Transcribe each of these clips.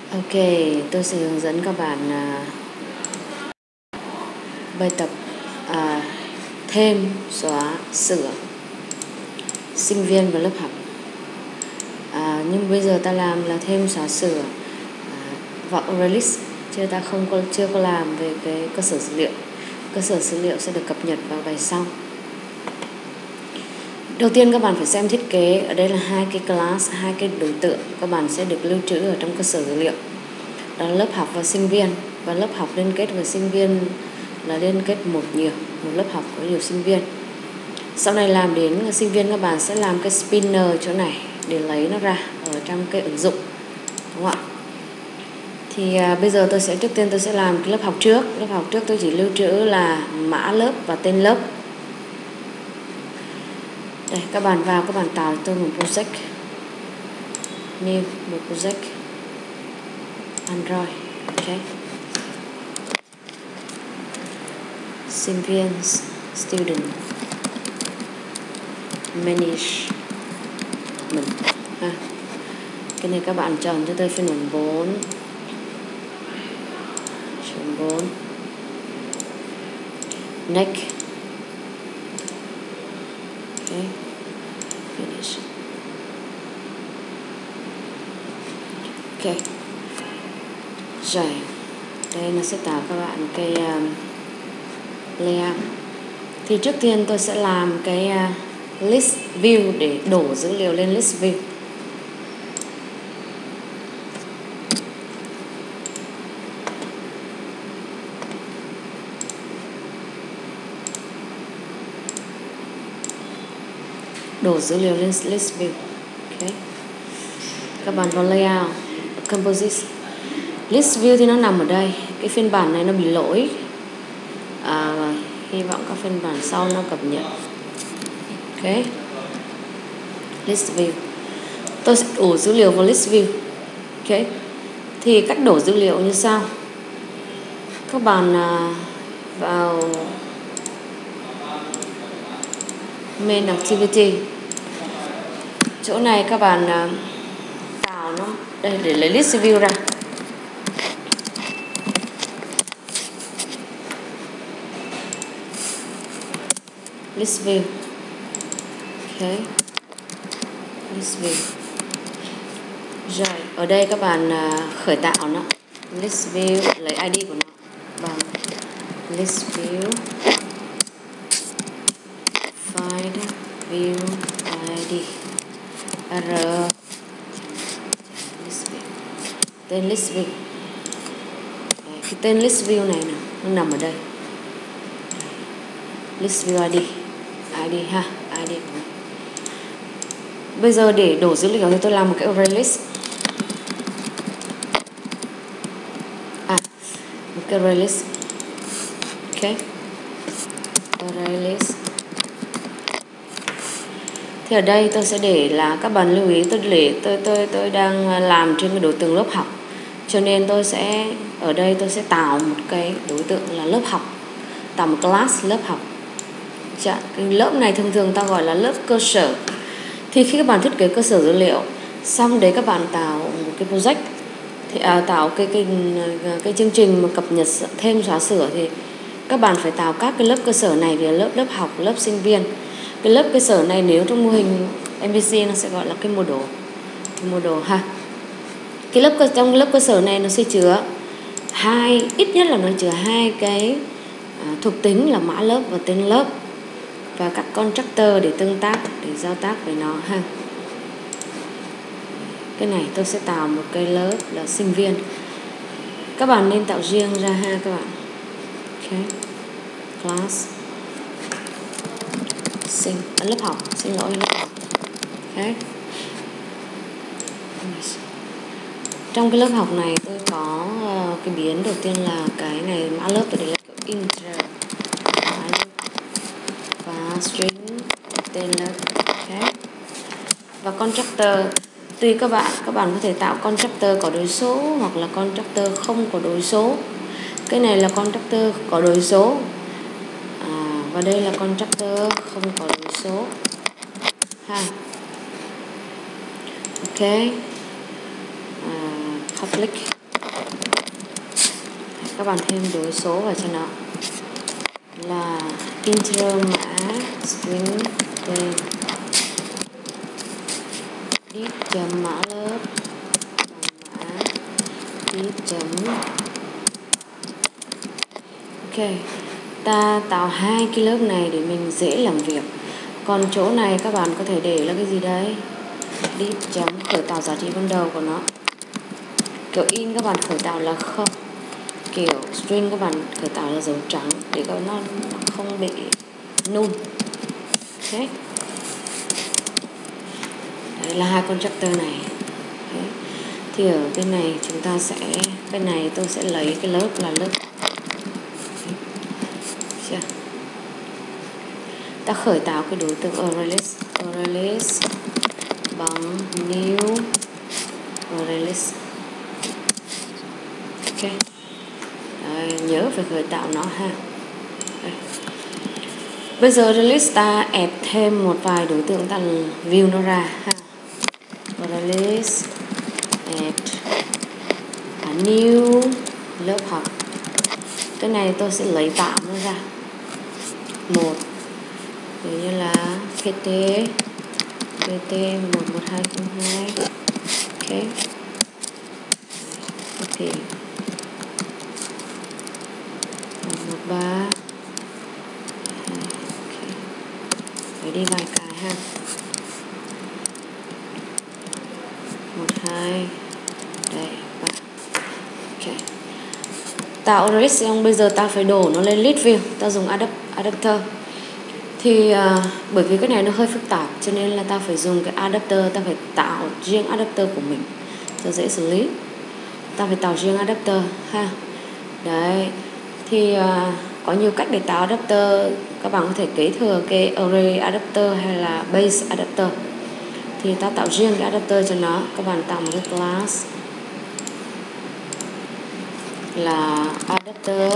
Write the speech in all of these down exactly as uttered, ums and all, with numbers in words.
Ok, tôi sẽ hướng dẫn các bạn uh, bài tập uh, thêm, xóa, sửa sinh viên và lớp học. uh, Nhưng bây giờ ta làm là thêm, xóa, sửa uh, và release, chứ ta không có, chưa có làm về cái cơ sở dữ liệu. Cơ sở dữ liệu sẽ được cập nhật vào bài sau. Đầu tiên các bạn phải xem thiết kế. Ở đây là hai cái class, hai cái đối tượng các bạn sẽ được lưu trữ ở trong cơ sở dữ liệu. Đó là lớp học và sinh viên. Và lớp học liên kết với sinh viên là liên kết một nhiều, một lớp học có nhiều sinh viên. Sau này làm đến sinh viên, các bạn sẽ làm cái spinner chỗ này để lấy nó ra ở trong cái ứng dụng, đúng không ạ? Thì à, bây giờ tôi sẽ trước tiên tôi sẽ làm cái lớp học trước. Lớp học trước tôi chỉ lưu trữ là mã lớp và tên lớp. Đây, các bạn vào, các bạn tạo cho tôi một project, new, một project Android, ok. Sinh viên, student, management, ha. Cái này các bạn chọn cho tôi phiên bản bốn, phiên bốn, next, ok, finish, ok. Rồi, đây nó sẽ tạo các bạn cái um, layout. Thì trước tiên tôi sẽ làm cái uh, list view để đổ dữ liệu lên list view. Đổ dữ liệu lên list view, ok. Các bạn vào layout, composite, list view thì nó nằm ở đây. Cái phiên bản này nó bị lỗi, à, hy vọng các phiên bản sau nó cập nhật, ok. List view, tôi sẽ đổ dữ liệu vào list view, ok. Thì cách đổ dữ liệu như sau. Các bạn à, vào main activity, chỗ này các bạn à, tạo nó đây để lấy list view ra. List view, ok, list view. Rồi, ở đây các bạn uh, khởi tạo nó, list view, lấy i đê của nó bằng list view, find view i đê, r, list view, tên list view. Đấy, cái tên list view này nè, nó nằm ở đây, list view i đê, i đê ha, i đê của nó. Bây giờ để đổ dữ liệu thì tôi làm một cái release. À, một cái release. Ok. Release. Thì ở đây tôi sẽ để là các bạn lưu ý, tôi để tôi tôi tôi đang làm trên cái đối tượng lớp học. Cho nên tôi sẽ ở đây tôi sẽ tạo một cái đối tượng là lớp học. Tạo một class lớp học. Cái lớp này thường thường ta gọi là lớp cơ sở. Thì khi các bạn thiết kế cơ sở dữ liệu xong đấy, các bạn tạo một cái project thì à, tạo cái cái cái chương trình mà cập nhật thêm, xóa sửa, thì các bạn phải tạo các cái lớp cơ sở này về lớp lớp học, lớp sinh viên. Cái lớp cơ sở này nếu trong mô hình em vê xê nó sẽ gọi là cái module, cái module ha. Cái lớp cơ, trong lớp cơ sở này nó sẽ chứa hai, ít nhất là nó chứa hai cái à, thuộc tính là mã lớp và tên lớp, và các constructor để tương tác, để giao tác với nó ha. Cái này tôi sẽ tạo một cái lớp là sinh viên. Các bạn nên tạo riêng ra ha các bạn. Ok. Class sinh, à, lớp học, xin lỗi lớp học. Ok. Trong cái lớp học này tôi có uh, cái biến đầu tiên là cái này mã lớp, tôi để là kiểu integer, mã lớp và string tên lớp. Ok. Và constructor, tùy các bạn, các bạn có thể tạo constructor có đối số hoặc là constructor không có đối số. Cái này là constructor có đối số, à, và đây là constructor không có đối số ha. Ok. À, public các bạn thêm đối số vào cho nó là integer mã string tên div chấm mã lớp bằng mã div chấm. Ok, ta tạo hai cái lớp này để mình dễ làm việc. Còn chỗ này các bạn có thể để là cái gì đấy, div chấm khởi tạo giá trị ban đầu của nó. Kiểu in các bạn khởi tạo là không, kiểu string các bạn khởi tạo là dấu trắng để cho nó, nó không bị null. Ok, đấy là hai constructor này. Đấy. Thì ở bên này chúng ta sẽ, bên này tôi sẽ lấy cái lớp là lớp. Chưa? Ta khởi tạo cái đối tượng array list, array list bằng new array list. Ok, đấy, nhớ phải khởi tạo nó ha. Đây. Bây giờ array list ta add thêm một vài đối tượng, ta view nó ra ha. Array list add a new lớp học. Cái này tôi sẽ lấy tạo nó ra một, ví như là kt kt một một hai không hai. Ok, thì một một ba. Ok, phải đi vài cái ha. Một hai đây ba. Ok, tạo array xong bây giờ ta phải đổ nó lên list view, ta dùng adapter. Thì uh, bởi vì cái này nó hơi phức tạp cho nên là ta phải dùng cái adapter, ta phải tạo riêng adapter của mình cho dễ xử lý. Ta phải tạo riêng adapter ha. Đấy, thì uh, có nhiều cách để tạo adapter. Các bạn có thể kế thừa cái array adapter hay là base adapter. Thì ta tạo riêng cái adapter cho nó. Các bạn tạo một cái class là adapter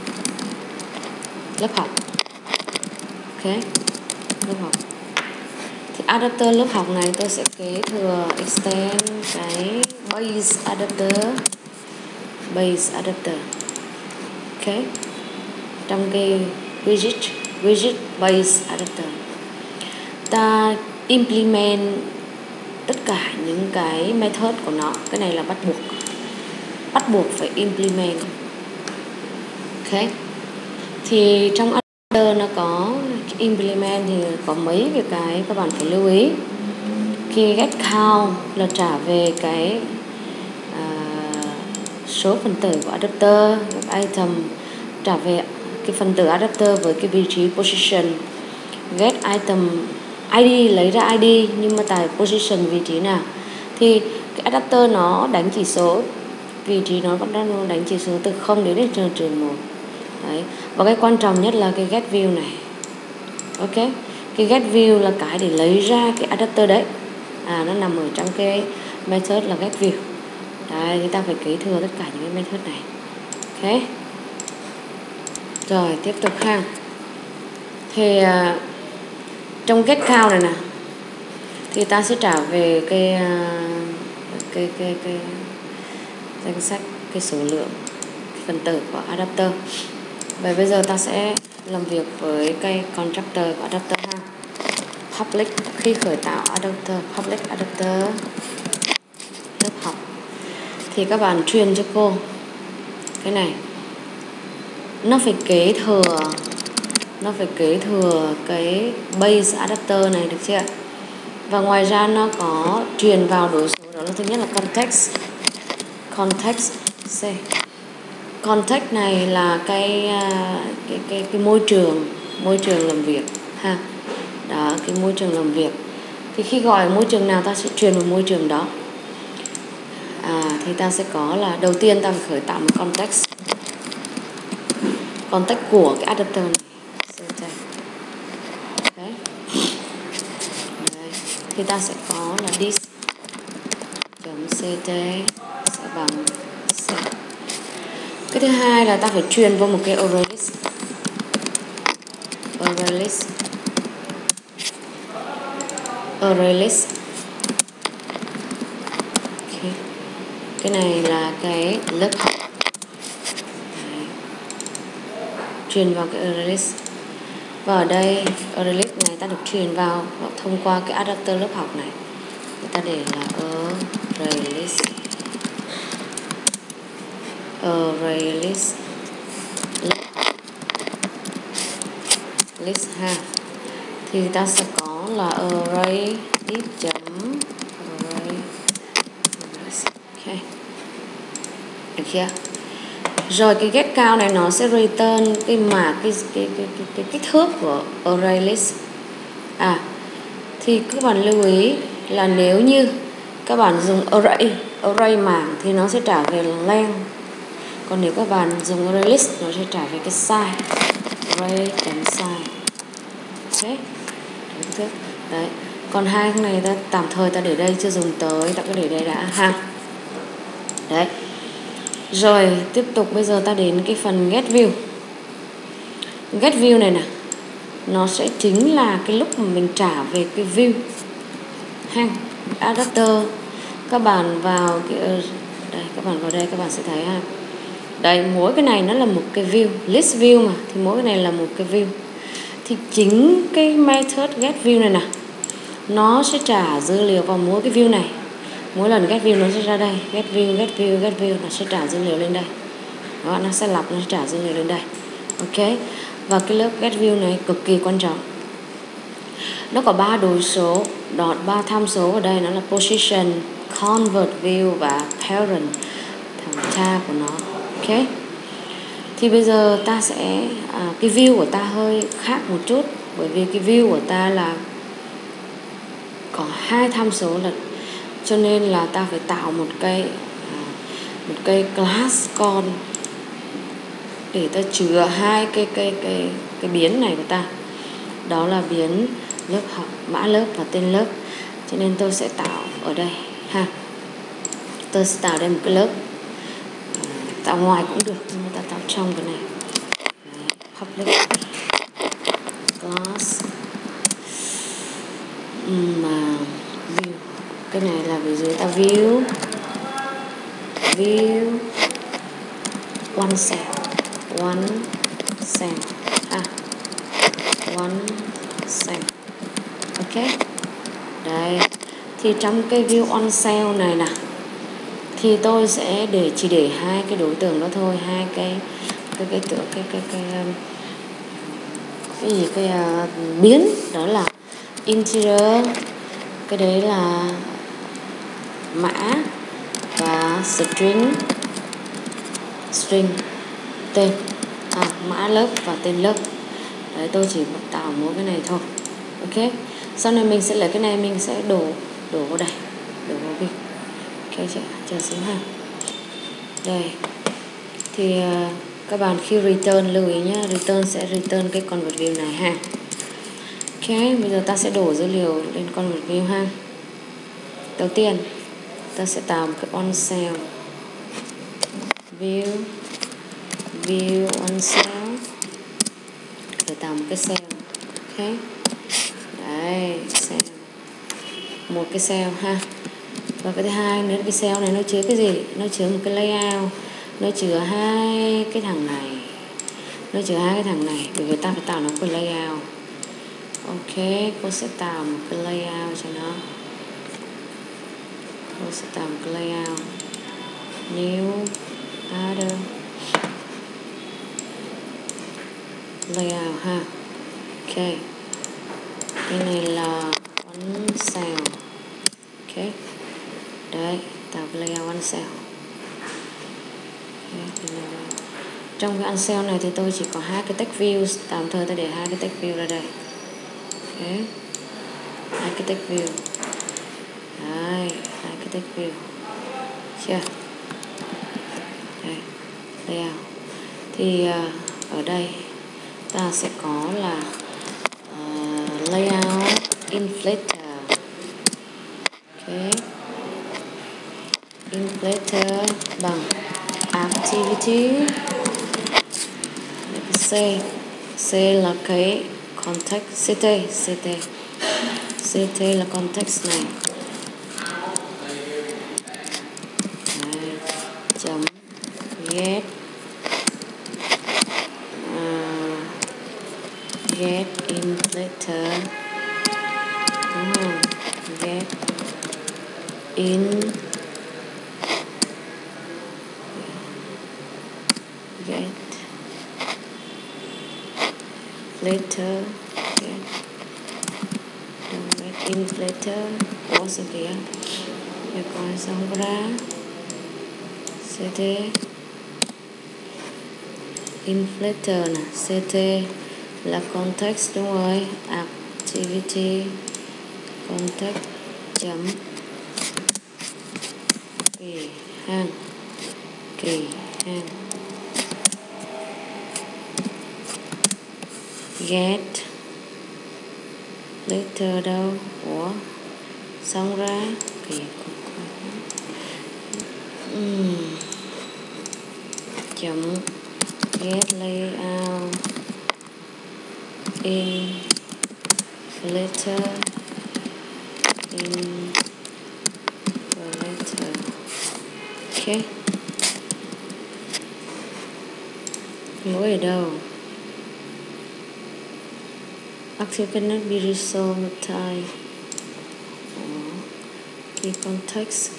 lớp học. Ok, lớp học. Thì adapter lớp học này tôi sẽ kế thừa extend cái base adapter, base adapter. Ok, trong cái widget widget base adapter ta implement tất cả những cái method của nó. Cái này là bắt buộc, bắt buộc phải implement. Ok, thì trong adapter nó có implement thì có mấy cái cái các bạn phải lưu ý. Khi get count là trả về cái uh, số phần tử của adapter, get item trả về cái phần tử adapter với cái vị trí position. Get item i đê lấy ra i đê nhưng mà tại position vị trí nào. Thì cái adapter nó đánh chỉ số, vị trí nó vẫn đang đánh chỉ số từ không đến trừ một. Đấy. Và cái quan trọng nhất là cái get view này. Ok, cái get view là cái để lấy ra cái adapter đấy. À, nó nằm ở trong cái method là get view. Đấy, thì ta phải kế thừa tất cả những cái method này. Ok, rồi tiếp tục ha. Thì uh, trong get count này nè, thì ta sẽ trả về cái uh, cái cái cái danh sách, cái số lượng cái phần tử của adapter. Vậy bây giờ ta sẽ làm việc với cái constructor của adapter ha. Public, khi khởi tạo adapter, public adapter lớp học thì các bạn truyền cho cô cái này, nó phải kế thừa nó phải kế thừa cái base adapter này, được chưa? Và ngoài ra nó có truyền vào đối số, đó là thứ nhất là context. Context C. Context này là cái cái cái cái môi trường, môi trường làm việc ha. Đó, cái môi trường làm việc. Thì khi gọi môi trường nào ta sẽ truyền vào môi trường đó. À, thì ta sẽ có là đầu tiên ta phải khởi tạo một context. Context của cái adapter này. Đấy. Đấy. Thì ta sẽ có là this chấm ct sẽ bằng c. Cái thứ hai là ta phải truyền vào một cái array list. Array list. Array list. Okay. Cái này là cái lớp học. Đấy. truyền vào cái array list. Và ở đây array list này ta được truyền vào thông qua cái adapter lớp học này. Người ta để là array list, array list list ha. Thì ta sẽ có là array list chấm array list. Ok, được chưa? Rồi cái get count này nó sẽ return cái mà cái cái cái cái, cái kích thước của array list. À thì các bạn lưu ý là nếu như các bạn dùng array array mảng thì nó sẽ trả về length. Còn nếu các bạn dùng array list nó sẽ trả về cái size. Array chấm size. Ok. Kích thước. Đấy. Còn hai cái này ta tạm thời ta để đây chưa dùng tới, ta cứ để đây đã ha. Đấy. Rồi tiếp tục bây giờ ta đến cái phần get view. Get view này nè, nó sẽ chính là cái lúc mà mình trả về cái view ha. Adapter các bạn vào cái đây, các bạn vào đây các bạn sẽ thấy ha. Đây, mỗi cái này nó là một cái view, list view mà, thì mỗi cái này là một cái view. Thì chính cái method get view này nè, nó sẽ trả dữ liệu vào mỗi cái view này. Mỗi lần get view nó sẽ ra đây, get view, get view, get view, nó sẽ trả dữ liệu lên đây. Đó, nó sẽ lọc, nó sẽ trả dữ liệu lên đây. Ok. Và cái lớp get view này cực kỳ quan trọng. Nó có ba đối số, đó ba tham số ở đây, nó là position, convert view và parent, thằng cha của nó. Ok. Thì bây giờ ta sẽ à, cái view của ta hơi khác một chút, bởi vì cái view của ta là có hai tham số lần, cho nên là ta phải tạo một cái à, một cái class con để ta chứa hai cái cái cái cái biến này của ta. Đó là biến lớp học, mã lớp và tên lớp. Cho nên tôi sẽ tạo ở đây ha. Tôi sẽ tạo đây một cái lớp. À, tạo ngoài cũng được, nhưng mà ta tạo trong cái này. Đấy, public class mà view. Cái này là ví dụ ta view view one cell, one cell ha, one cell. Ok. Đây. Thì trong cái view on cell này nè, thì tôi sẽ để chỉ để hai cái đối tượng đó thôi, hai cái cái cái tượng cái cái cái cái, cái gì cái uh, biến, đó là integer, cái đấy là mã, và string string tên, à, mã lớp và tên lớp. Đấy, tôi chỉ tạo mỗi cái này thôi. Ok. Sau này mình sẽ lấy cái này, mình sẽ đổ đổ vào đây, đổ vào view. Ok chưa? Chờ xíu ha. Đây. Thì uh, các bạn khi return lưu ý nhé, return sẽ return cái convert view này ha. Ok, bây giờ ta sẽ đổ dữ liệu lên convert view ha. Đầu tiên ta sẽ tạo một cái on cell view view on cell, để tạo một cái cell. Ok. Đấy, cell, một cái cell ha. Và cái thứ hai nữa, cái cell này nó chứa cái gì? Nó chứa một cái layout, nó chứa hai cái thằng này, nó chứa hai cái thằng này, bởi vì ta phải tạo nó cái layout. Ok, cô sẽ tạo một cái layout cho nó. Cô sẽ tạo một cái layout new other layout ha. Ok. Cái này là one cell. Ok. Đấy, tạo cái layout one cell. Okay. Trong cái uncell này thì tôi chỉ có hai cái text view, tạm thời tôi để hai cái text view ra đây. Ok. Hai cái text view. Đấy, hai cái text view. Chưa? Đây, layout. Thì uh, ở đây ta sẽ có là uh, layout inflator. Ok. Inflator bằng activity. C. C là cái context, ct, ct. ct là context này. Đấy. Chấm get uh, get in later, đúng không? Get in get later, get get in later. Ủa sao kìa? Để coi xong ra ct inflator nè, ct là context đúng rồi, activity context chấm kỳ hang kỳ hang get later đâu? Ủa xong ra kỳ cục uhm. chấm get layout in later in later. Ok, lỗi ở đâu? Active cannot be resolved with time. Key context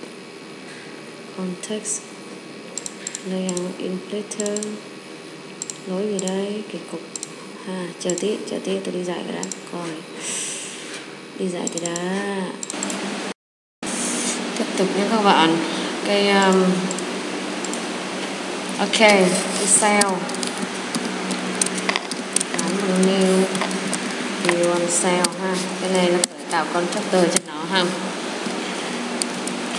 context layout in later. Lỗi gì đây? Kỳ cục ha, chờ tí chờ tí tôi đi giải cái đã coi đi giải cái đã. Tiếp tục nha các bạn. Cái um, ok, cái cell gắn bằng new view on cell ha. Cái này nó phải tạo constructor cho nó ha. Ok,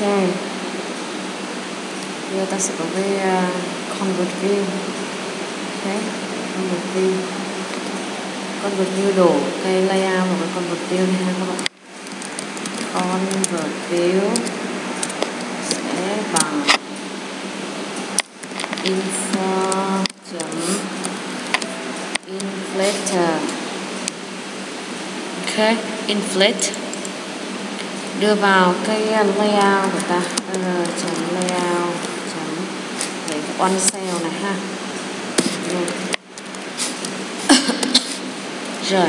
bây giờ ta sẽ có cái uh, convert view. Ok, convert view convert view đổ cái layout vào cái convert view này ha các bạn. Convert view sẽ bằng info chấm inflator. Ok, inflate đưa vào cái layout của ta, r chấm layout chấm lấy cái on cell này ha. Rồi. Rồi.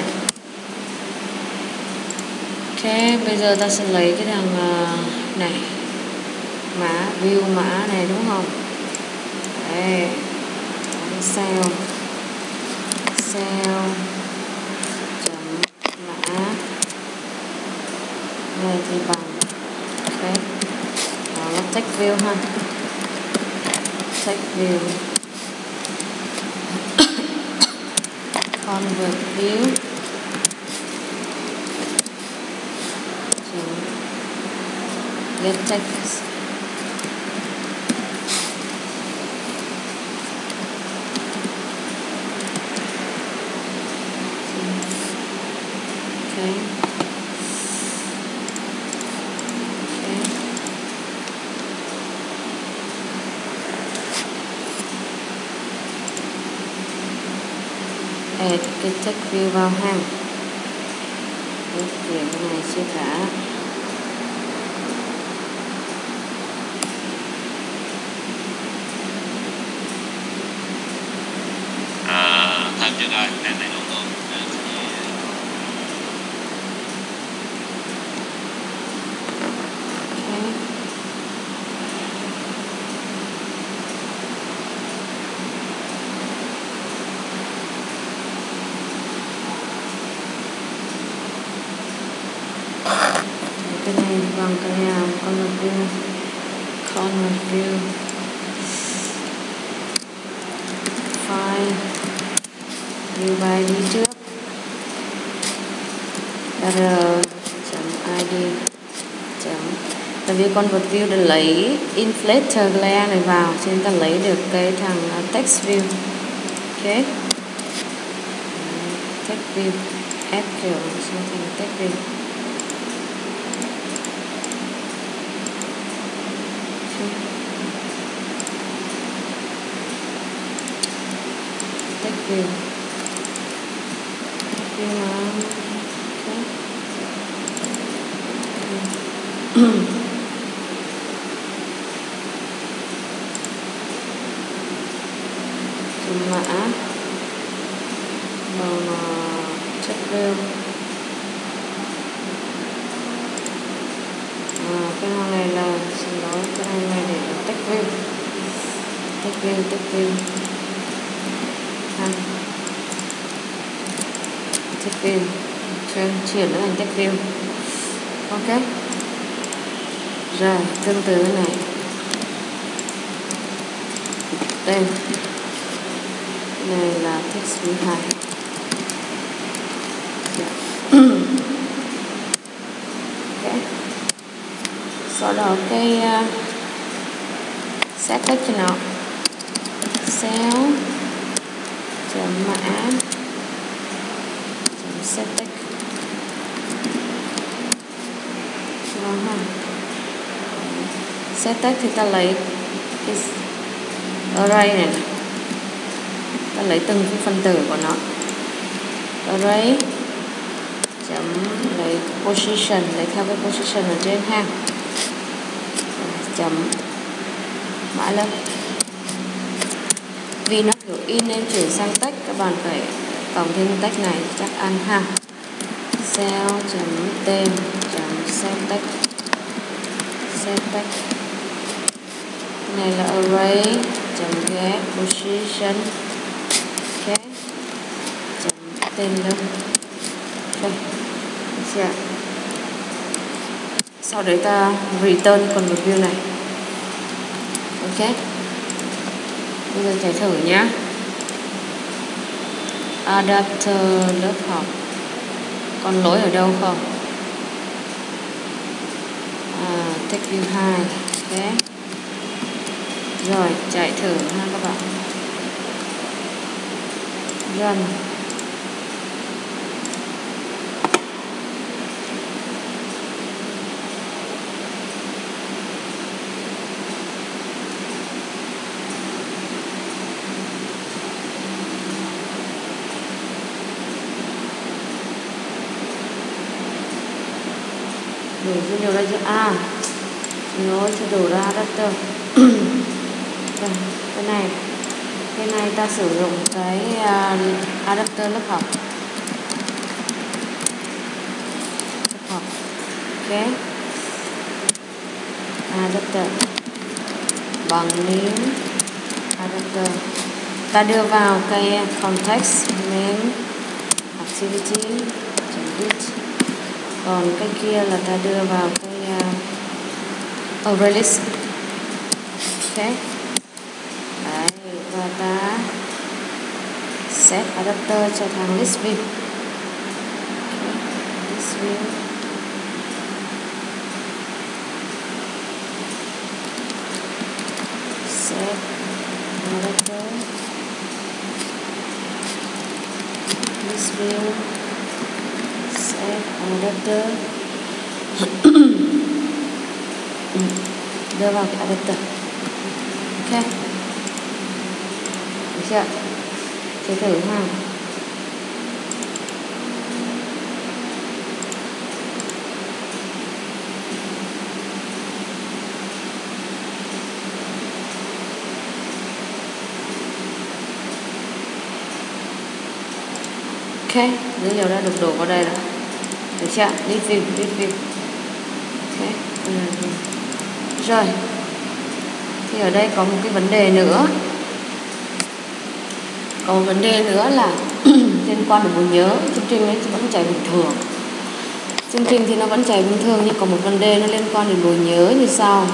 Ok, bây giờ ta sẽ lấy cái thằng uh, này mã view mã này đúng không? Đây, on cell cell chấm mã này thì bằng ok, đó là text view ha, text view convert view chấm get text okay. Add cái text view vào ha. Cái này chưa cả. À, tham dự rồi, này này đúng không? Cái này bằng cái nào convert view convert view file view by đi trước r chấm id chấm tại vì convert view để lấy inflator layer này vào cho nên ta lấy được cái thằng text view. Ok, text view add kiểu sang thành text view. Text view text view mà chấm mã bằng view. À, cái hàng này là xin lỗi, cái hàng này để là text view, text view, text view, ha, text view, chuyển chuyển nó thành text view. Ok. Rồi tương tự cái này, tên này là text view hai. Okay. Sau đó cái uh, set text cho nó cell chấm mã chấm set text. Rồi ha. Set text thì ta lấy cái array này, ta lấy từng cái phân tử của nó. Array chấm lấy position, lấy theo cái position ở trên ha, chấm mã lớp. Vì nó kiểu in nên chuyển sang text, các bạn phải cộng thêm text này chắc ăn ha. Cell chấm tên chấm set text, set text này là array chấm get position, ok, chấm tên lớp. Đây, chưa? Sau đấy ta return còn một view này. Ok. Bây giờ chạy thử nhé. Adapter lớp học. Còn lỗi ở đâu không? À, text view hai. Ok. Rồi, chạy thử ha các bạn. Run. Đổi dữ liệu ra cho A, nó sẽ đổ ra adapter. Đây, cái này, cái này ta sử dụng cái uh, adapter lớp học. Lớp học, ok. Adapter bằng new adapter. Ta đưa vào cái context name activity chấm date. Còn cái kia là ta đưa vào cái uh, array list. Ok. Đấy, và ta set adapter cho thằng list view. Okay. List view. Set adapter list view. Set adapter. Đưa vào cái adapter. Ok. Được chưa? Chơi thử ha. Ok, dữ liệu đã được đổ vào đây rồi. Được chưa? List view, list view. Ok. Rồi. Thì ở đây có một cái vấn đề nữa. Có một vấn đề nữa là liên quan đến bộ nhớ. Chương trình ấy vẫn chạy bình thường. Chương trình thì nó vẫn chạy bình thường, nhưng có một vấn đề nó liên quan đến bộ nhớ như sau.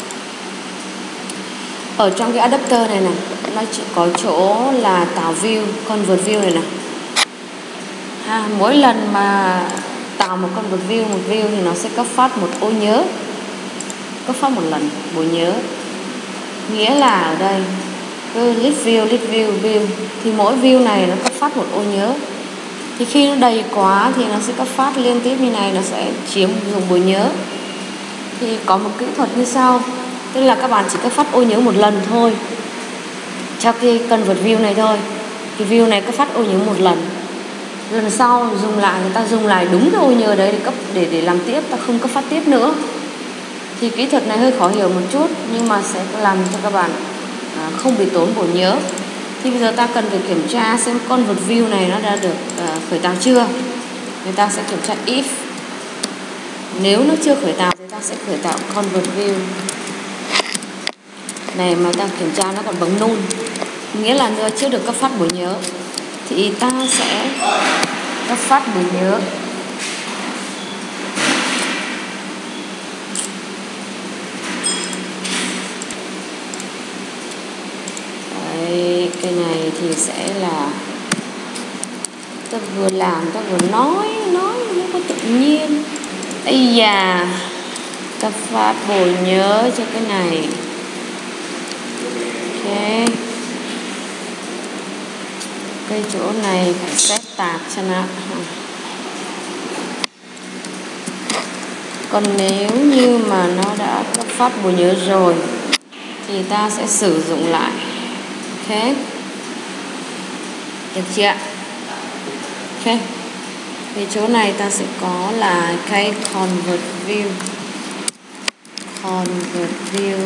Ở trong cái adapter này này, nó chỉ có chỗ là tạo view, convert view này này. Ha, mỗi lần mà tạo một convert view, một view thì nó sẽ cấp phát một ô nhớ. Cấp phát một lần bộ nhớ. Nghĩa là ở đây cứ list view, list view, view thì mỗi view này nó cấp phát một ô nhớ. Thì khi nó đầy quá thì nó sẽ cấp phát liên tiếp như này, nó sẽ chiếm dùng bộ nhớ. Thì có một kỹ thuật như sau, tức là các bạn chỉ cấp phát ô nhớ một lần thôi cho cái convert view này thôi. Cái view này cấp phát ô nhớ một lần. Lần sau dùng lại, người ta dùng lại đúng cái ô nhớ đấy để cấp để để làm tiếp, ta không cấp phát tiếp nữa. Thì kỹ thuật này hơi khó hiểu một chút, nhưng mà sẽ làm cho các bạn à, không bị tốn bộ nhớ. Thì bây giờ ta cần phải kiểm tra xem convert view này nó đã được à, khởi tạo chưa. người ta sẽ kiểm tra if. Nếu nó chưa khởi tạo thì ta sẽ khởi tạo convert view. Này mà ta kiểm tra nó còn bằng null, nghĩa là nó chưa được cấp phát bộ nhớ, thì ta sẽ cấp phát bộ nhớ. Đấy, cái này thì sẽ là ta vừa làm ta vừa nói nói nó có tự nhiên. Ây da, ta phát bộ nhớ cho cái này. Ok, cái chỗ này phải set tag cho nó. Còn nếu như mà nó đã cấp phát bộ nhớ rồi thì ta sẽ sử dụng lại. Ok, được chưa? Ok, thì chỗ này ta sẽ có là cái convert view, convert view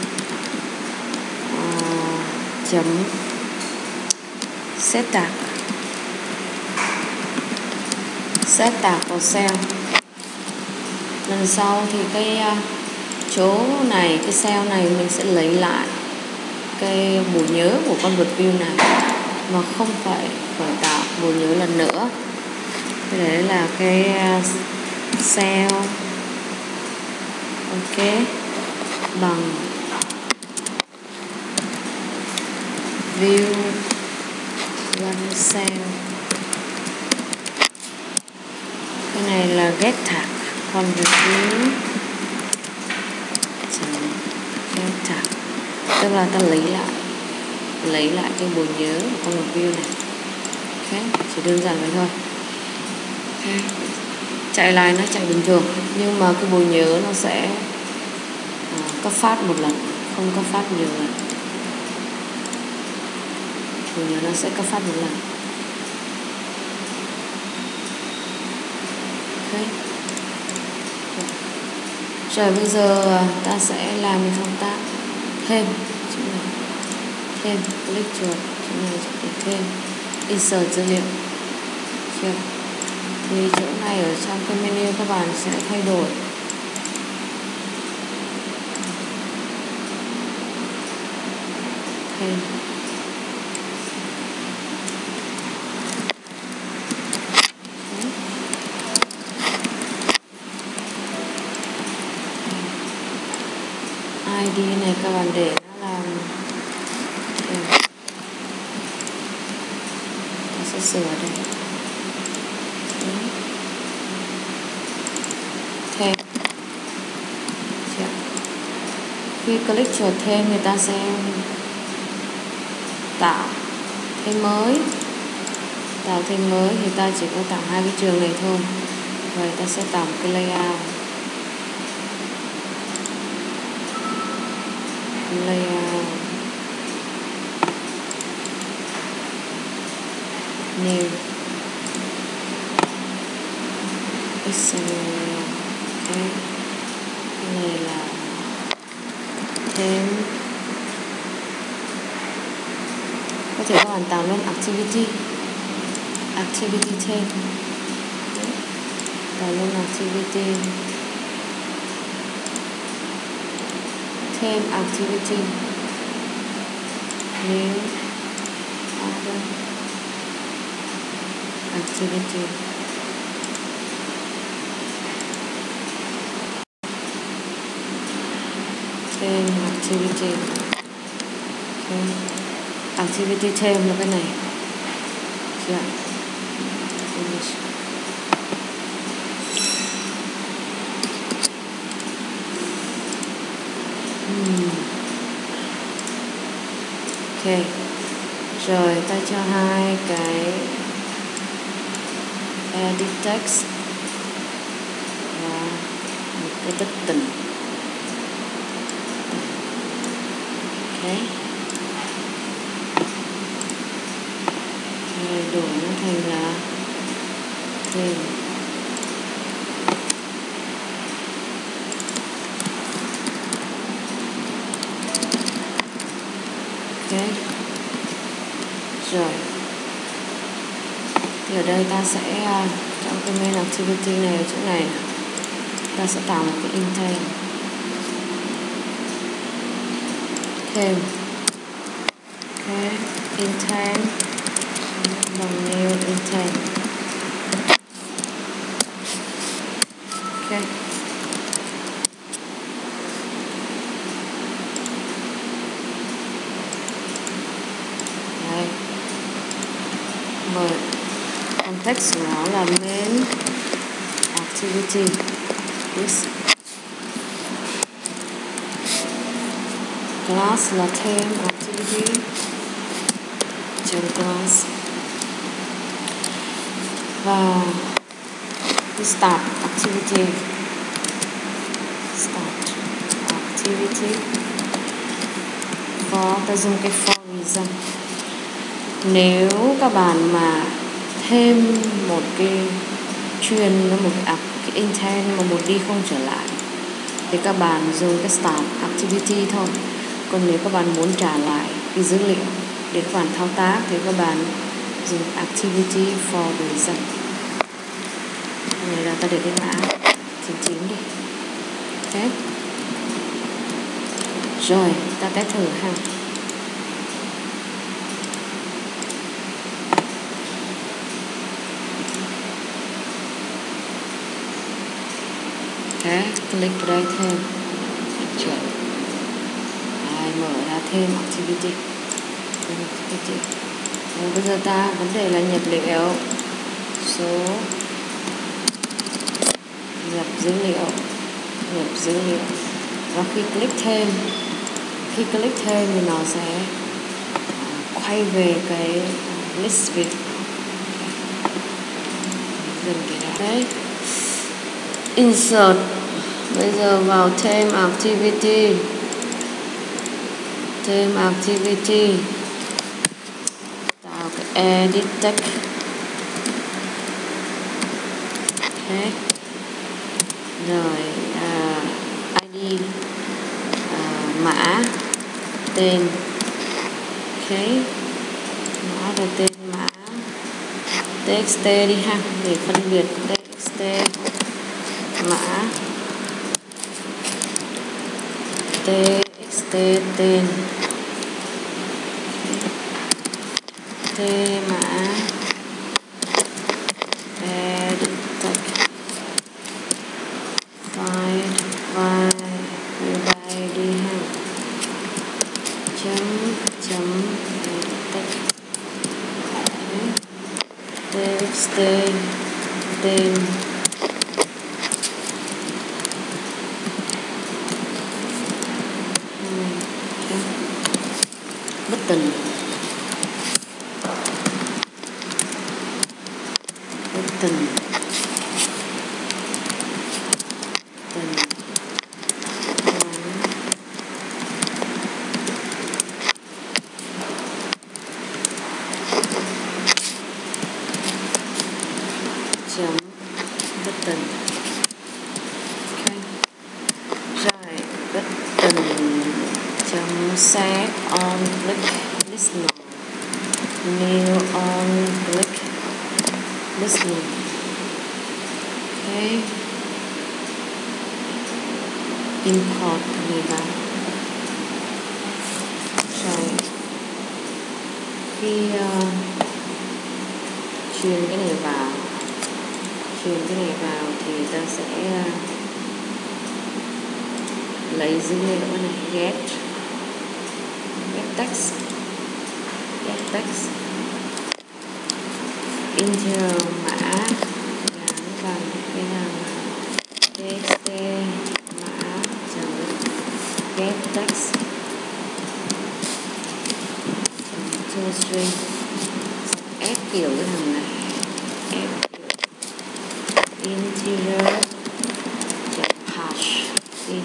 uh, chấm set tag, set tag vào cell. Lần sau thì cái uh, chỗ này, cái cell này mình sẽ lấy lại cái bộ nhớ của convert view này mà không phải khởi tạo bộ nhớ lần nữa. Cái đấy là cái uh, cell. Ok, bằng view one cell. Cái này là get tag convert view get tag, tức là ta lấy lại lấy lại cái bộ nhớ của convert view này. Ok, chỉ đơn giản vậy thôi. Okay. Chạy lại nó chạy bình thường, nhưng mà cái bộ nhớ nó sẽ uh, cấp phát một lần, không cấp phát nhiều lần. Bộ nhớ nó sẽ cấp phát một lần. Ok. Rồi bây giờ ta sẽ làm một thao tác thêm chỗ này, thêm click chuột chỗ này để thêm insert dữ liệu. Chưa? Thì chỗ này ở trong cái menu các bạn sẽ thay đổi. Thêm i đê này các bạn để nó làm. Ta sẽ sửa đây. Thêm. Khi click chuột thêm, người ta sẽ tạo thêm mới. Tạo thêm mới thì ta chỉ có tạo hai cái trường này thôi. Rồi ta sẽ tạo một cái layout. Layout new Excel. Okay. Cái này là thêm, có thể các bạn tạo luôn activity activity thêm. Okay. Tạo luôn activity, thêm activity new other activity. Thêm activity. Okay. Activity thêm là cái này. Chưa? Finish. Hmm. Ok. Rồi ta cho hai cái edit text và một cái tích tình. Okay. Rồi đổi nó thành là thêm. Ok. Rồi thì ở đây ta sẽ Trong cái main activity này ở chỗ này ta sẽ tạo một cái intent thêm cái intent bằng new intent. Ok, đây mời context của nó là main activity this. Class là thêm activity trong class và start activity start activity có ta dùng cái for reason. Nếu các bạn mà thêm một cái chuyên một cái, cái intent mà một đi không trở lại thì các bạn dùng cái start activity thôi. Còn nếu các bạn muốn trả lại cái dữ liệu để các bạn thao tác thì các bạn dùng activity for reason. Này là ta để cái mã chín chín đi. Test. Rồi ta test thử ha. Thế click vào đây thêm chuyển. Rồi, mở ra thêm activity. Thêm activity. Rồi, bây giờ ta vấn đề là nhập liệu số, nhập dữ liệu, nhập dữ liệu. Và khi click thêm, khi click thêm thì nó sẽ quay về cái list view. Dừng cái đó. Đấy. Insert. Bây giờ vào thêm activity. Thêm activity. Tạo cái edit text. Ok. Rồi à, i đê, à, mã, tên. Ok. Mã và tên mã. txt đi ha, để phân biệt txt. Mã txt tên t mã edit text file file file đi ha, chấm chấm edit text txt tên button button button chấm button. Ok. Rồi button chấm set on click listener new on click listener. Ok. Import này vào. Rồi khi uh, truyền cái này vào truyền cái này vào thì ta sẽ uh, lấy dữ liệu này get get text get text integer mã gắn bằng cái nào txt mã chấm get text chấm to string ép kiểu cái thằng này ép kiểu integer chấm hash in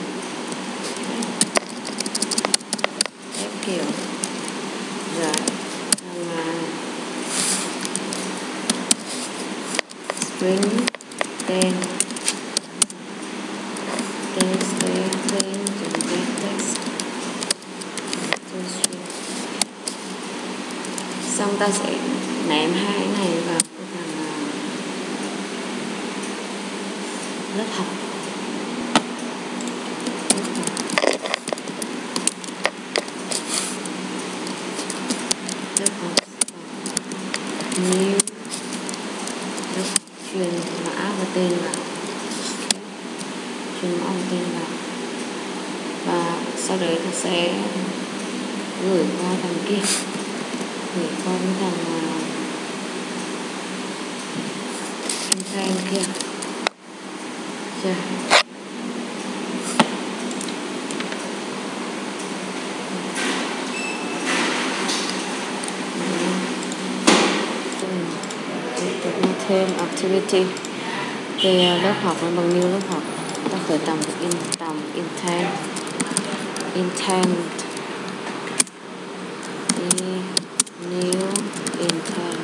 ép kiểu. Rồi thằng string tên txt tên chấm get text xong ta sẽ ném hai cái này vào cái thằng lớp học. Lớp học new, lớp học truyền mã và tên vào, truyền mã và tên vào, và sau đấy ta sẽ gửi qua thằng kia, gửi qua cái thằng intern kia. Chưa? Thêm activity về lớp học là bằng new lớp học, ta khởi tầm được in tầm intent intent new intent.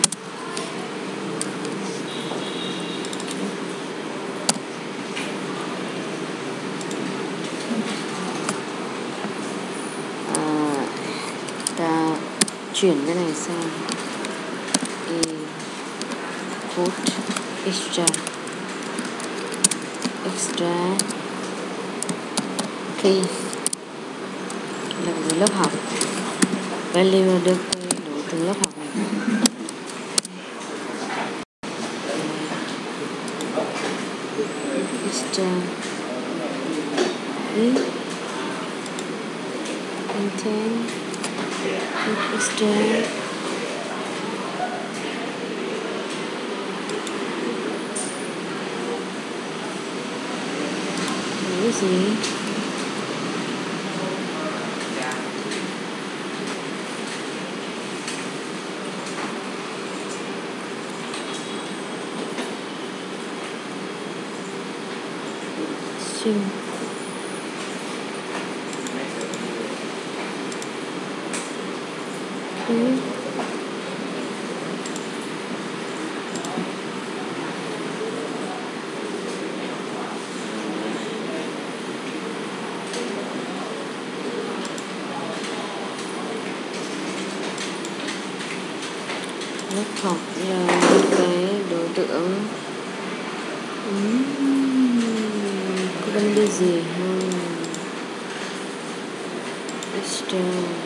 À, ta chuyển cái này sang put extra extra key là cái lớp học, value được đối tượng lớp học này. Extra key content extra cái gì? String ừ. Lớp học là một cái đối tượng uhm, có vấn đề gì không? Extra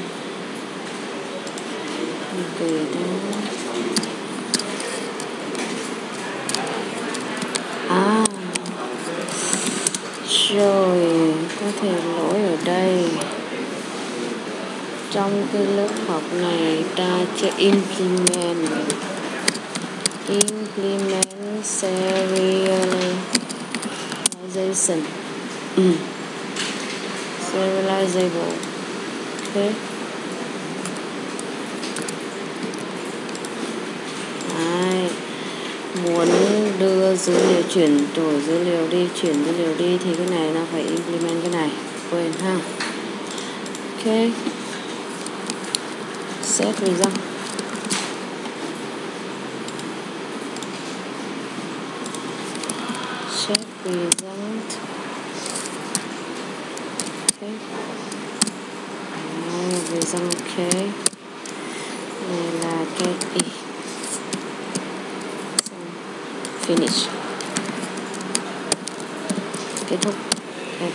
ok đó. À rồi, có thể lỗi ở đây. Trong cái lớp học này ta sẽ implement implement serialization ừ. serializable. Ok. Đấy. Muốn đưa dữ liệu, chuyển đổi dữ liệu đi, chuyển dữ liệu đi thì cái này nó phải implement cái này, quên ha. Ok. Set result. Set result. Ok. Rồi, result ok. Này là get e. Finish. Kết thúc. Okay.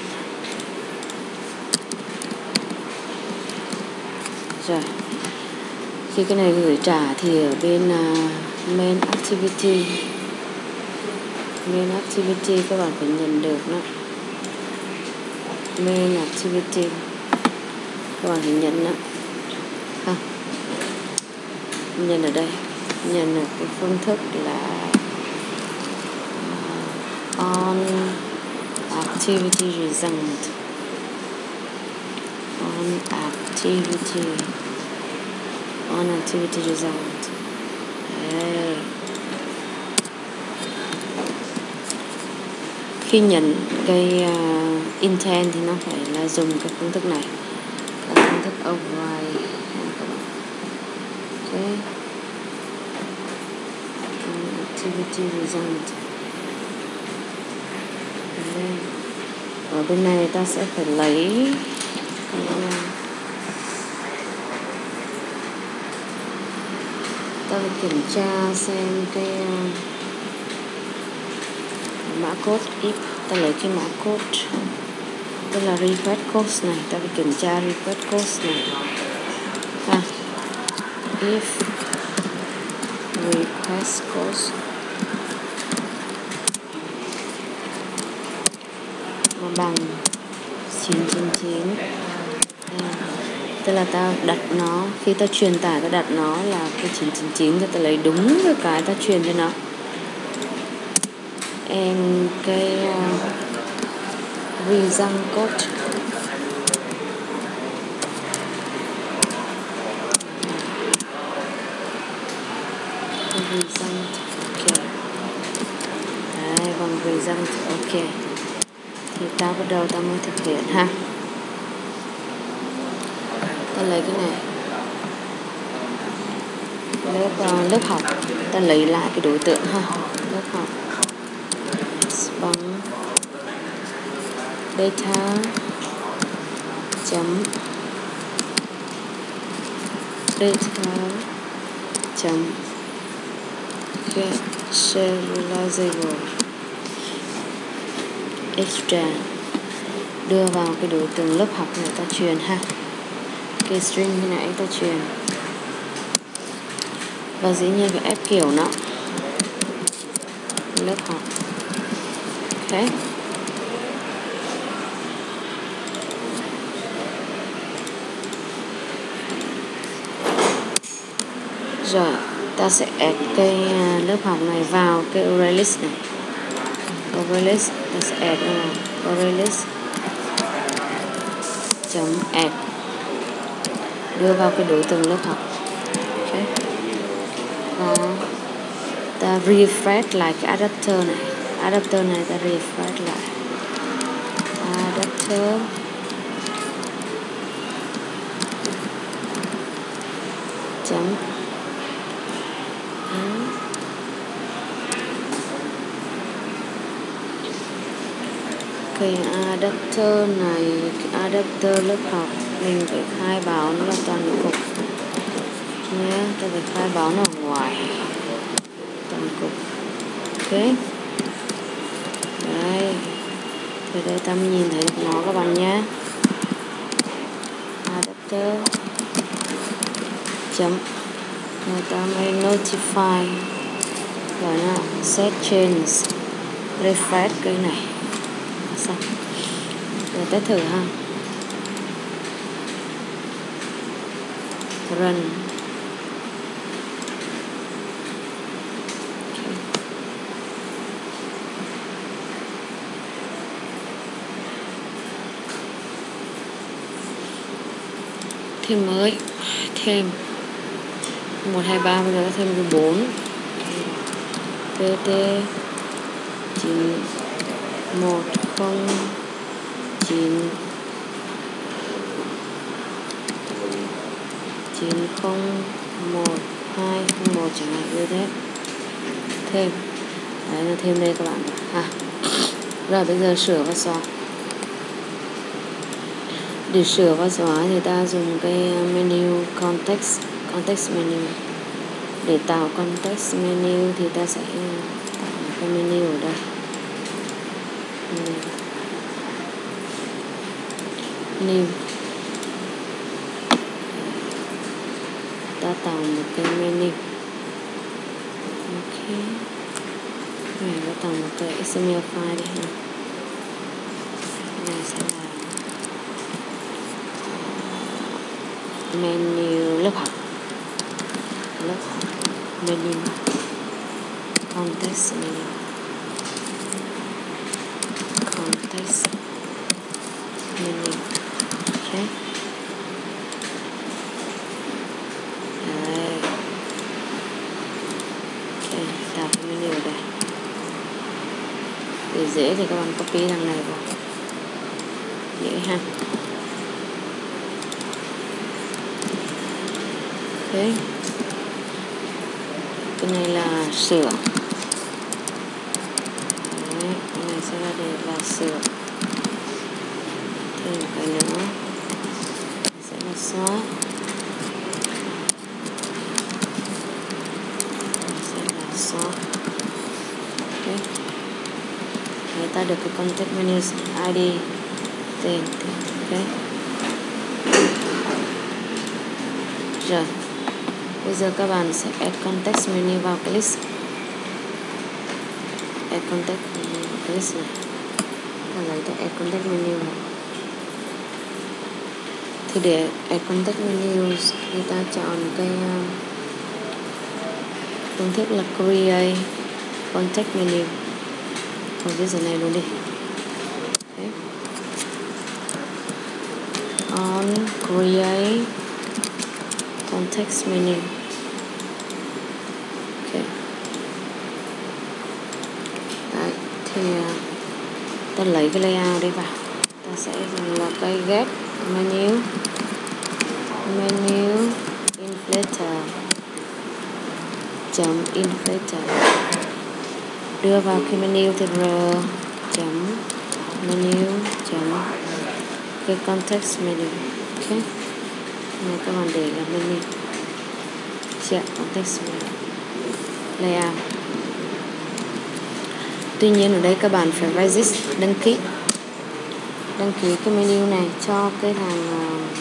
Rồi. Khi cái này gửi trả thì ở bên uh, main activity main activity các bạn phải nhận được nó. Main activity các bạn phải nhận nó ha. Nhận ở đây, nhận ở cái phương thức là uh, on activity result, on activity on activity result. Đấy. Khi nhận cái uh, intent thì nó phải là dùng cái phương thức này, cái phương thức override các bạn. Ok. On activity result. Đấy. Ở bên này ta sẽ phải lấy uh, ta phải kiểm tra xem cái uh, mã code if ta lấy cái mã code, tức là request code này, ta phải kiểm tra request code này ha. If request code mà bằng chín chín chín, tức là ta đặt nó, khi ta truyền tải ta đặt nó là cái chín chín chín, cho ta lấy đúng với cái ta truyền cho nó. And cái uh, result code result ok. Đấy, bằng result ok thì ta bắt đầu ta mới thực hiện ha. Ta lấy cái này lớp uh, lớp học, ta lấy lại cái đối tượng ha, lớp học bằng data chấm data chấm get serializable extra, đưa vào cái đối tượng lớp học này ta truyền ha, cái string như nãy ta truyền, và dĩ nhiên phải ép kiểu nó lớp học. Ok, rồi ta sẽ add cái lớp học này vào cái array list này, array list ta sẽ add nó vào array list chấm add, đưa vào cái đối tượng lớp học. Ok, và ta refresh lại cái adapter này, adapter này ta refresh lại adapter chấm cái adapter này, cái adapter lớp học mình phải khai báo nó là toàn cục nhé, ta phải khai báo nó ở ngoài toàn cục. Ok, đây từ đây ta mới nhìn thấy được nó các bạn nhé. Adapter chấm người ta mới notify rồi là set change, refresh cái này xong rồi ta thử ha, run. Thêm mới, thêm một hai ba, bây giờ thêm cái bốn pt chín một không chín chín không một hai không một chẳng hạn như thế. Thêm đấy là thêm đây các bạn ha. Rồi bây giờ sửa và xóa. Để sửa và xóa thì ta dùng cái menu context context menu. Để tạo context menu thì ta sẽ tạo một cái menu ở đây. New. Ta tạo một cái menu. Ok. Này ta tạo một cái ích em lờ file đây ha. Này sẽ là menu lớp học. Lớp học. Menu. Context menu. Context menu. Ok. Đấy. Ok, tạo cái menu ở đây. Để dễ thì các bạn copy đằng này vào. Dễ ha. Ok. Cái này là sửa. Đấy, cái này sẽ là để là sửa. Thêm một cái nữa sẽ là xóa, sẽ là xóa. Ok, ta được cái contact menu i đê, tên, ok. Rồi, bây giờ các bạn sẽ add context menu vào cái list. Add context menu vào cái list này. Ta lấy tới add context menu này. Thì để add context menu, người ta chọn cái uh, phương thức là create context menu. Còn cái giờ này luôn đi. Okay. On create context menu. Ok. Đấy, thì uh, ta lấy cái layout đi vào. Ta sẽ dùng là cái get menu menu inflator chấm inflator, đưa vào cái menu thì r chấm menu chấm cái context menu. Ok, này các bạn để là menu check context menu layout. Tuy nhiên ở đây các bạn phải register, đăng ký đăng ký cái menu này cho cái thằng uh,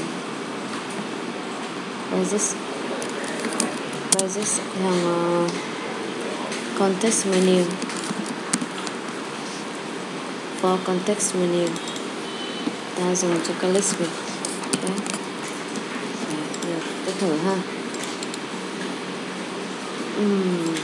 register register thằng uh, context menu for context menu. Ta dùng cho cái list này. Okay. Được, tôi thử ha. uhm.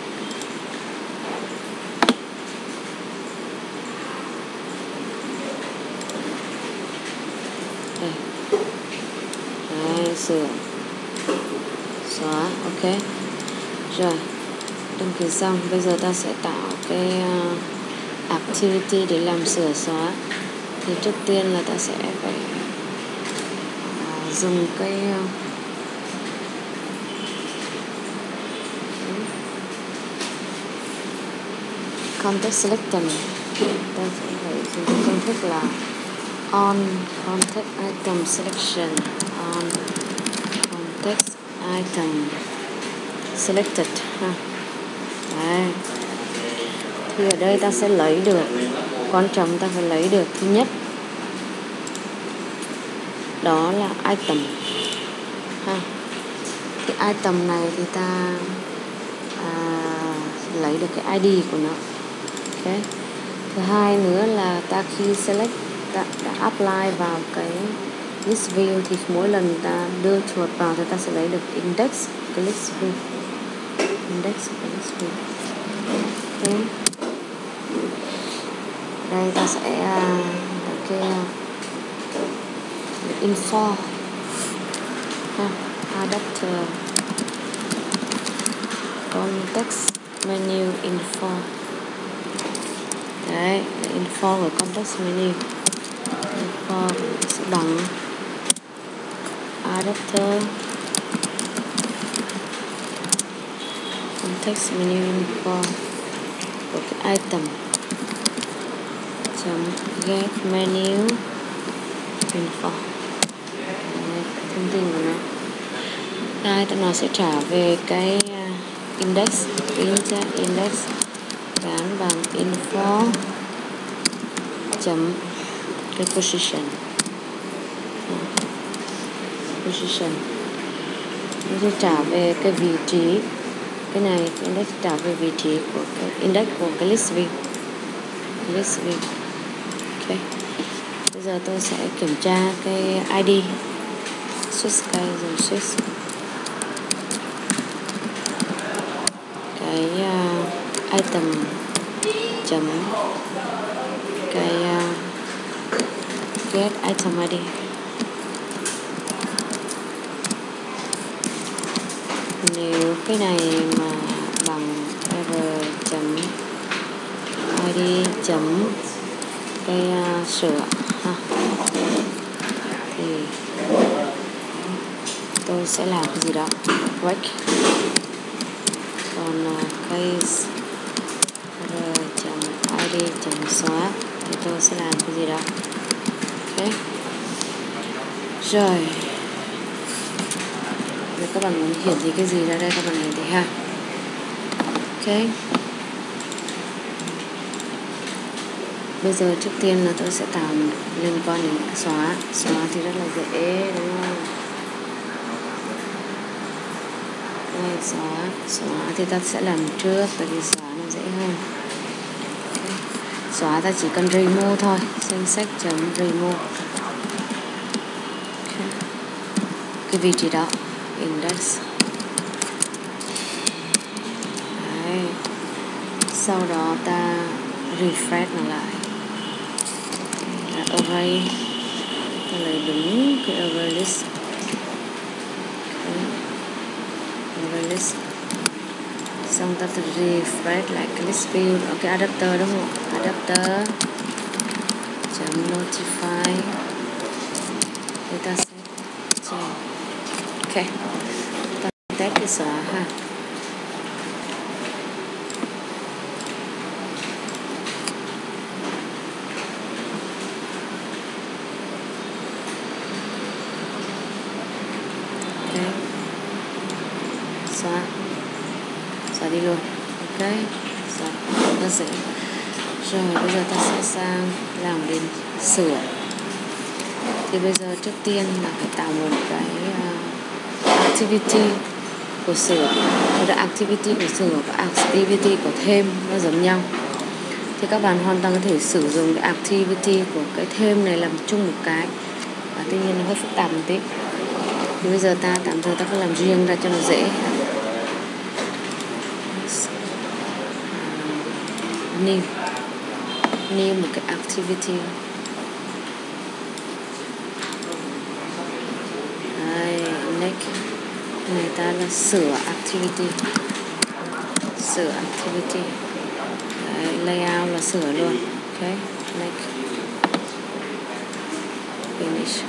Đây. Đấy, sửa xóa. Ok, rồi đăng ký xong. Bây giờ ta sẽ tạo cái uh, activity để làm sửa xóa. Thì trước tiên là ta sẽ phải uh, dùng cái uh, context selector này. Ta sẽ phải dùng cái công thức là on context item selection, on context item selected ha. Đấy. Thì ở đây ta sẽ lấy được, quan trọng ta phải lấy được thứ nhất đó là item ha. Cái item này thì ta à, lấy được cái i đê của nó. Ok. Thứ hai nữa là ta khi select ta đã apply vào cái list view thì mỗi lần ta đưa chuột vào thì ta sẽ lấy được index cái list view, index cái list view. Ok. Đây ta sẽ uh, cái uh, info ha, adapter context menu info. Đấy, info của context menu. Info sẽ bằng adapter context menu info của cái item chấm get menu info. Đấy, thông tin của nó. Đây, nó sẽ trả về cái index, index gắn bằng info chấm cái position, position nó sẽ trả về cái vị trí. Cái này cái index trả về vị trí của cái index của cái list view, list view. Ok, bây giờ tôi sẽ kiểm tra cái i đê. Switch cái dùng switch cái uh, item chấm cái uh, get item i đê. Nếu cái này mà bằng error chấm i đê chấm cái uh, sửa ha, thì tôi sẽ làm cái gì đó break. Còn uh, case error chấm i đê chấm xóa thì tôi sẽ làm cái gì đó. Ok, rồi nếu các bạn muốn hiển thị cái gì ra đây các bạn hiển thị ha. Ok, Bây giờ trước tiên là tôi sẽ tạo liên quan đến xóa. Xóa thì rất là dễ đúng không? Đây, xóa. Xóa thì ta sẽ làm trước, tại vì xóa nó dễ hơn. Okay. Xóa ta chỉ cần remove thôi. Danh sách chấm remove. Okay. Cái vị trí đó, index. Đấy. Sau đó ta refresh nó lại. Là array, ta lấy đúng cái array list. Okay. Array list. Xong ta thực refresh lại cái list view ở cái adapter đúng không? Adapter chấm notify dataset change. Ok, ta test cái xóa ha. Xóa xóa đi luôn. Ok, xóa nó sẽ rồi. Bây giờ ta sẽ sang làm đến sửa. Thì bây giờ trước tiên là phải tạo một cái uh, activity của sửa. Và activity của sửa và activity của thêm nó giống nhau. Thì các bạn hoàn toàn có thể sử dụng cái activity của cái thêm này làm chung một cái. Và tuy nhiên nó hơi phức tạp một tí. Thì bây giờ ta tạm thời ta cứ làm riêng ra cho nó dễ. New New một cái activity. Đây, next này ta là sửa activity. Sửa activity. Đấy, layout là sửa luôn. Ok, next. Finish.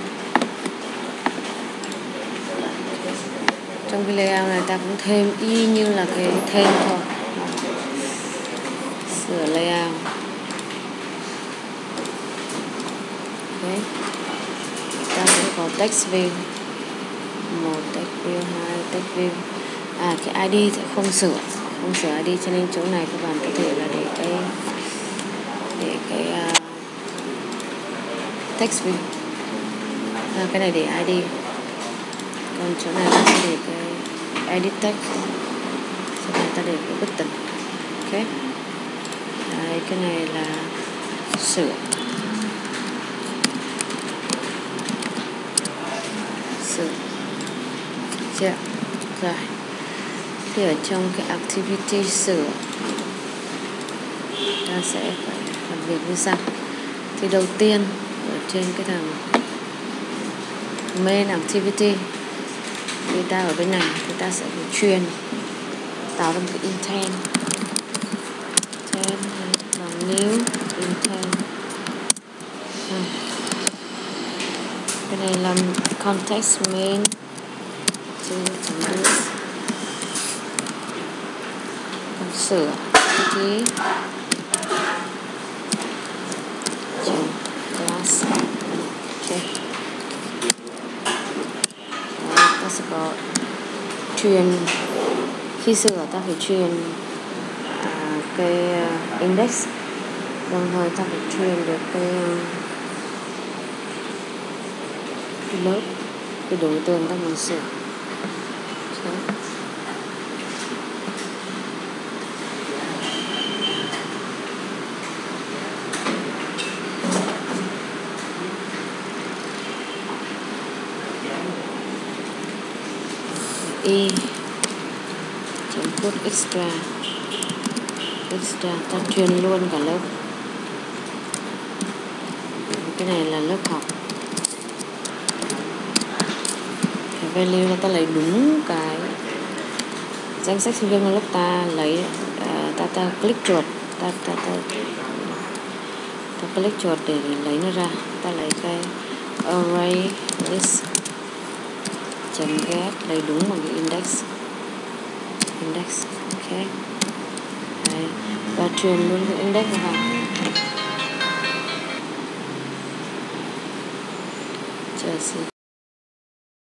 Trong cái layout này ta cũng thêm y như là cái thêm thôi. Sửa layout. Okay. Ta cũng có text view. Một text view, hai text view. À, cái i đê sẽ không sửa, không sửa i đê, cho nên chỗ này các bạn có thể là để cái để cái uh, text view. À, cái này để i đê. Còn chỗ này ta sẽ để cái edit text. Chỗ này ta để cái button. Ok. Đấy, cái này là sửa. Sửa. Chưa? Rồi. Thì ở trong cái activity sửa ta sẽ phải làm việc như sau. Thì đầu tiên ở trên cái thằng main activity thì ta ở bên này thì ta sẽ phải truyền tạo ra một cái intent. Intent bằng new intent. À. Cái này làm context main chấm sửa activity chấm class. Ok. Đấy, ta sẽ có truyền khi sửa ta phải truyền à, cái index, đồng thời ta phải truyền được cái, cái lớp, cái đối tượng ta muốn sửa. Okay. Y chấm put extra. Extra ta truyền luôn cả lớp. Cái này là lớp học. Cái value là ta lấy đúng cái danh sách sinh viên lớp ta lấy. Uh, ta ta click chuột, ta ta ta ta click chuột để lấy nó ra. Ta lấy cái array list chấm get, lấy đúng bằng cái index. Index. Ok. Đấy. Và truyền luôn cái index vào. Chờ xin.